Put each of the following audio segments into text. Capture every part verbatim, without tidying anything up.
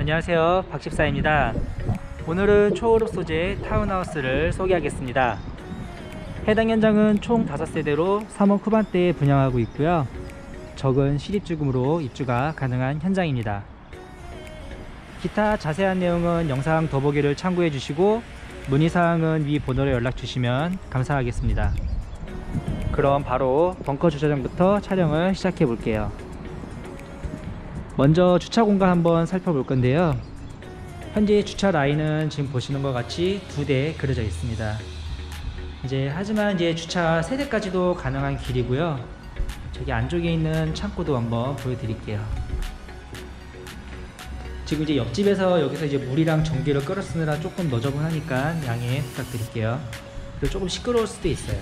안녕하세요, 박집사입니다. 오늘은 초월읍 소재 타운하우스를 소개하겠습니다. 해당 현장은 총 다섯 세대로 삼억 후반대에 분양하고 있고요. 적은 실입주금으로 입주가 가능한 현장입니다. 기타 자세한 내용은 영상 더보기를 참고해 주시고 문의사항은 위 번호로 연락 주시면 감사하겠습니다. 그럼 바로 벙커 주차장부터 촬영을 시작해 볼게요. 먼저 주차 공간 한번 살펴볼 건데요. 현재 주차 라인은 지금 보시는 것 같이 두 대 그려져 있습니다. 이제 하지만 이제 주차 세 대까지도 가능한 길이고요. 저기 안쪽에 있는 창고도 한번 보여드릴게요. 지금 이제 옆집에서 여기서 이제 물이랑 전기를 끌어 쓰느라 조금 너저분하니까 양해 부탁드릴게요. 그리고 조금 시끄러울 수도 있어요.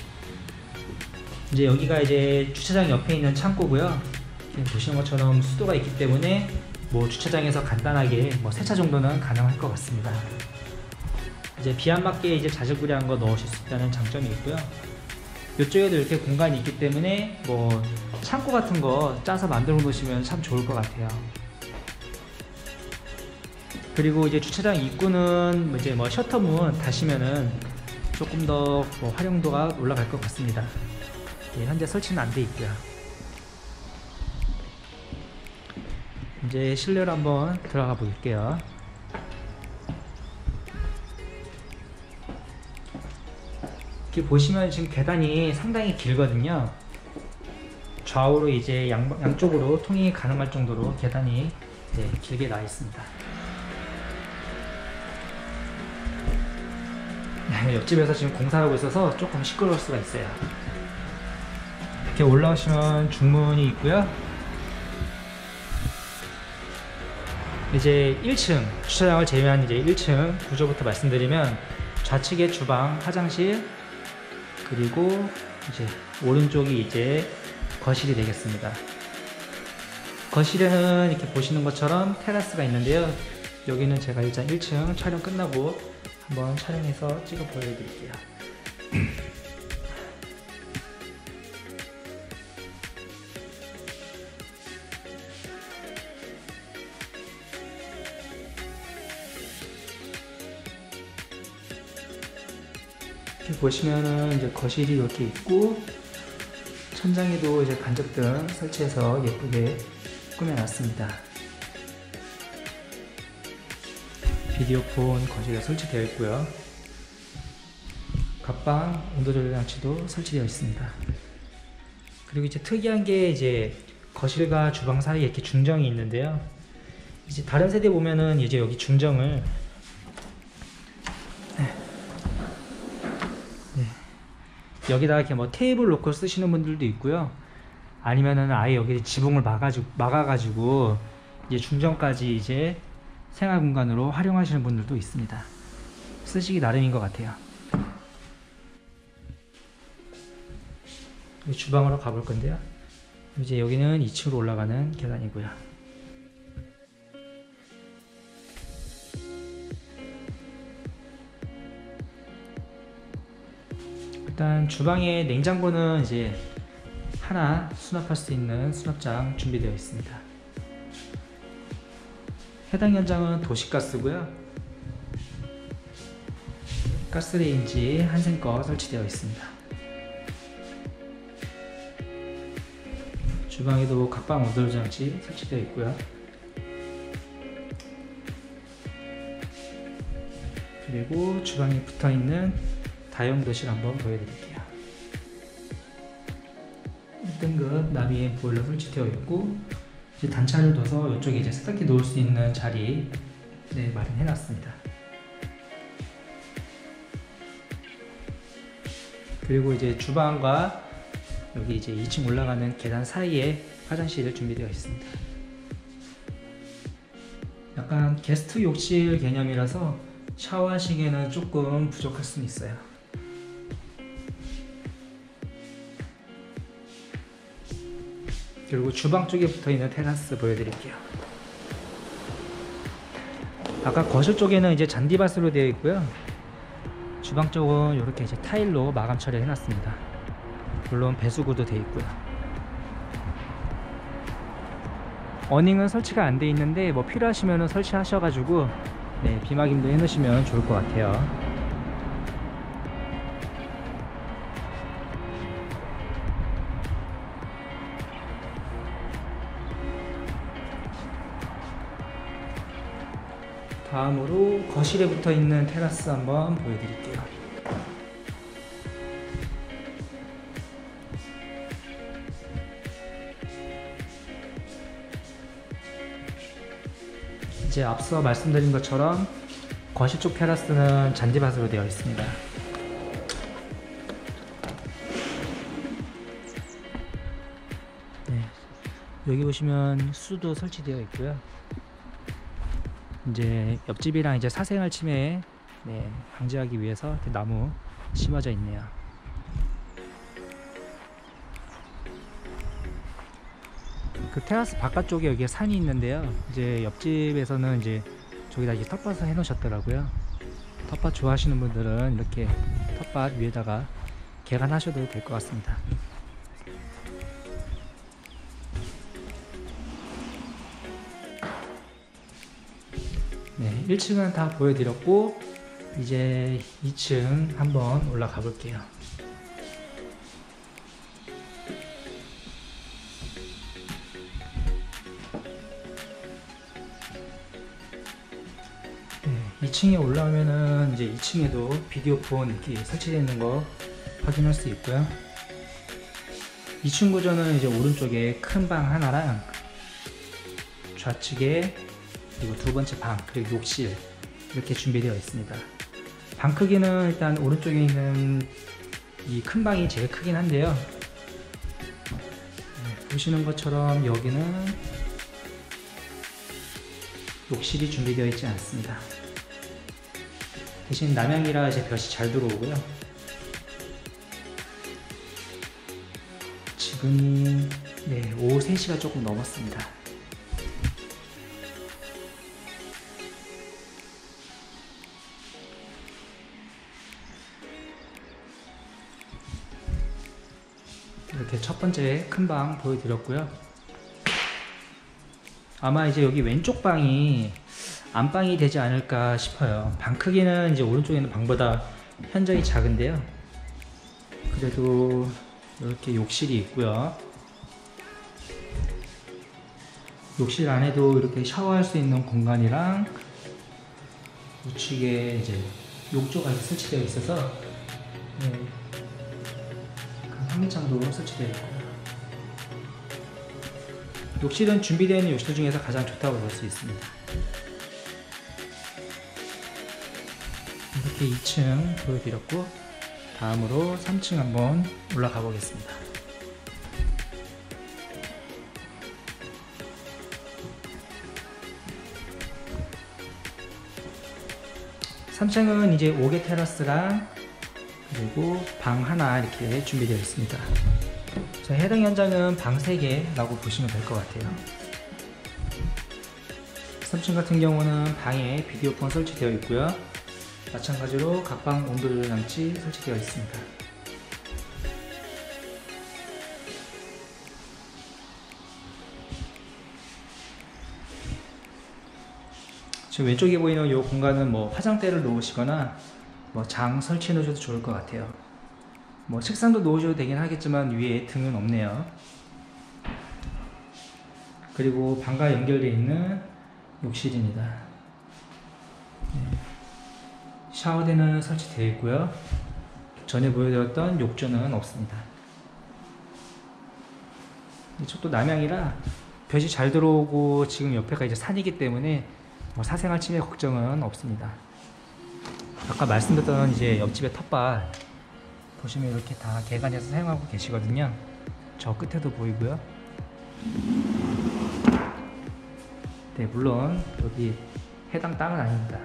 이제 여기가 이제 주차장 옆에 있는 창고고요. 보시는 것처럼 수도가 있기 때문에 뭐 주차장에서 간단하게 뭐 세차 정도는 가능할 것 같습니다. 이제 비 안 맞게 이제 자질구레한 거 넣으실 수 있다는 장점이 있고요. 이쪽에도 이렇게 공간이 있기 때문에 뭐 창고 같은 거 짜서 만들어 놓으시면 참 좋을 것 같아요. 그리고 이제 주차장 입구는 이제 뭐 셔터문 다시면은 조금 더 뭐 활용도가 올라갈 것 같습니다. 예, 현재 설치는 안 돼 있고요. 이제 실내로 한번 들어가 볼게요. 이렇게 보시면 지금 계단이 상당히 길거든요. 좌우로 이제 양, 양쪽으로 통행이 가능할 정도로 계단이 네, 길게 나 있습니다. 네, 옆집에서 지금 공사하고 있어서 조금 시끄러울 수가 있어요. 이렇게 올라오시면 중문이 있고요. 이제 일 층 주차장을 제외한 이제 일 층 구조부터 말씀드리면 좌측에 주방, 화장실, 그리고 이제 오른쪽이 이제 거실이 되겠습니다. 거실에는 이렇게 보시는 것처럼 테라스가 있는데요. 여기는 제가 일단 일 층 촬영 끝나고 한번 촬영해서 찍어 보여드릴게요. 이렇게 보시면은 이제 거실이 이렇게 있고 천장에도 이제 간접등 설치해서 예쁘게 꾸며놨습니다. 비디오폰 거실에 설치되어 있고요. 갑방 온도조절 장치도 설치되어 있습니다. 그리고 이제 특이한 게 이제 거실과 주방 사이에 이렇게 중정이 있는데요. 이제 다른 세대 보면은 이제 여기 중정을 여기다가 이렇게 뭐 테이블 놓고 쓰시는 분들도 있고요. 아니면은 아예 여기 지붕을 막아가지고, 막아가지고 이제 중정까지 이제 생활 공간으로 활용하시는 분들도 있습니다. 쓰시기 나름인 것 같아요. 주방으로 가볼 건데요. 이제 여기는 이 층으로 올라가는 계단이고요. 일단 주방에 냉장고는 이제 하나 수납할 수 있는 수납장 준비되어 있습니다. 해당 현장은 도시가스고요. 가스레인지 한센거 설치되어 있습니다. 주방에도 각방 온도조절 장치 설치되어 있고요. 그리고 주방에 붙어있는 다용도실 한번 보여드릴게요. 일 등급 나비엔 보일러 설치되어 있고 이제 단차를 둬서 이쪽에 이제 세탁기 놓을 수 있는 자리 네, 마련해 놨습니다. 그리고 이제 주방과 여기 이제 이 층 올라가는 계단 사이에 화장실이 준비되어 있습니다. 약간 게스트 욕실 개념이라서 샤워하시기에는 조금 부족할 수는 있어요. 그리고 주방 쪽에 붙어있는 테라스 보여드릴게요. 아까 거실 쪽에는 이제 잔디밭으로 되어 있고요. 주방 쪽은 이렇게 이제 타일로 마감 처리해 놨습니다. 물론 배수구도 되어 있고요. 어닝은 설치가 안 돼 있는데 뭐 필요하시면 설치하셔가지고 네, 비막임도 해 놓으시면 좋을 것 같아요. 다음으로 거실에 붙어 있는 테라스 한번 보여드릴게요. 이제 앞서 말씀드린 것처럼 거실 쪽 테라스는 잔디밭으로 되어 있습니다. 네, 여기 보시면 수도 설치되어 있고요. 이제 옆집이랑 이제 사생활 침해 네, 방지하기 위해서 나무 심어져 있네요. 그 테라스 바깥쪽에 여기 산이 있는데요. 이제 옆집에서는 이제 저기다 이제 텃밭을 해 놓으셨더라고요. 텃밭 좋아하시는 분들은 이렇게 텃밭 위에다가 개간하셔도 될 것 같습니다. 네, 일 층은 다 보여드렸고 이제 이 층 한번 올라가 볼게요. 이 층에 올라오면은 이제 이 층에도 비디오폰 이렇게 설치되어 있는 거 확인할 수 있고요. 이 층 구조는 이제 오른쪽에 큰 방 하나랑 좌측에 그리고 두 번째 방 그리고 욕실 이렇게 준비되어 있습니다. 방 크기는 일단 오른쪽에 있는 이 큰 방이 제일 크긴 한데요. 네, 보시는 것처럼 여기는 욕실이 준비되어 있지 않습니다. 대신 남향이라 이제 볕이 잘 들어오고요. 지금이 네, 오후 세 시가 조금 넘었습니다. 이렇게 첫 번째 큰 방 보여드렸고요. 아마 이제 여기 왼쪽 방이 안방이 되지 않을까 싶어요. 방 크기는 이제 오른쪽에 있는 방보다 현저히 작은데요. 그래도 이렇게 욕실이 있고요. 욕실 안에도 이렇게 샤워할 수 있는 공간이랑 우측에 이제 욕조가 설치되어 있어서 네, 환기창도 설치되어 있고요. 욕실은 준비되어 있는 욕실 중에서 가장 좋다고 볼 수 있습니다. 이렇게 이 층 보여드렸고 다음으로 삼 층 한번 올라가 보겠습니다. 삼 층은 이제 오 개 테라스랑 그리고 방 하나 이렇게 준비되어 있습니다. 자, 해당 현장은 방 세 개라고 보시면 될 것 같아요. 삼 층 같은 경우는 방에 비디오폰 설치되어 있고요. 마찬가지로 각방 온도조절 장치 설치되어 있습니다. 지금 왼쪽에 보이는 이 공간은 뭐 화장대를 놓으시거나 뭐 장 설치해 놓으셔도 좋을 것 같아요. 뭐 책상도 놓으셔도 되긴 하겠지만 위에 등은 없네요. 그리고 방과 연결되어 있는 욕실입니다. 네. 샤워대는 설치되어 있고요. 전에 보여드렸던 욕조는 없습니다. 이쪽도 남향이라 볕이 잘 들어오고 지금 옆에가 이제 산이기 때문에 뭐 사생활 침해 걱정은 없습니다. 아까 말씀드렸던 이제 옆집의 텃밭 보시면 이렇게 다 개간해서 사용하고 계시거든요. 저 끝에도 보이고요. 네, 물론 여기 해당 땅은 아닙니다.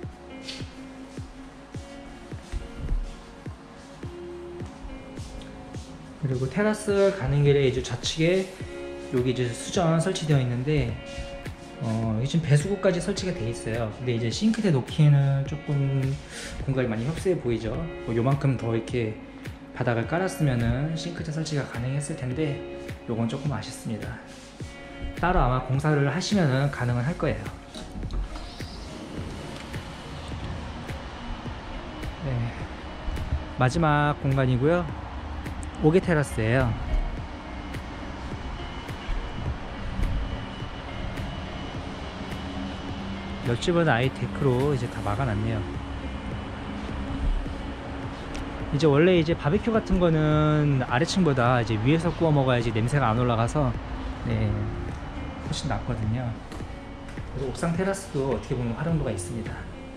그리고 테라스 가는 길에 이제 좌측에 여기 이제 수전 설치되어 있는데 어, 지금 배수구까지 설치가 되어 있어요. 근데 이제 싱크대 놓기에는 조금 공간이 많이 협소해 보이죠. 뭐 요만큼 더 이렇게 바닥을 깔았으면은 싱크대 설치가 가능했을 텐데 요건 조금 아쉽습니다. 따로 아마 공사를 하시면은 가능은 할 거예요. 네. 마지막 공간이고요. 오 개 테라스예요. 옆집은 아예 데크로 이제 다 막아놨네요. 이제 원래 이제 바베큐 같은 거는 아래층보다 이제 위에서 구워 먹어야지 냄새가 안 올라가서 네, 훨씬 낫거든요. 그래서 옥상 테라스도 어떻게 보면 활용도가 있습니다.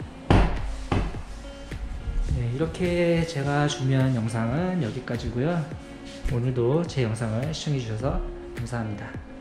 네, 이렇게 제가 준비한 영상은 여기까지고요. 오늘도 제 영상을 시청해 주셔서 감사합니다.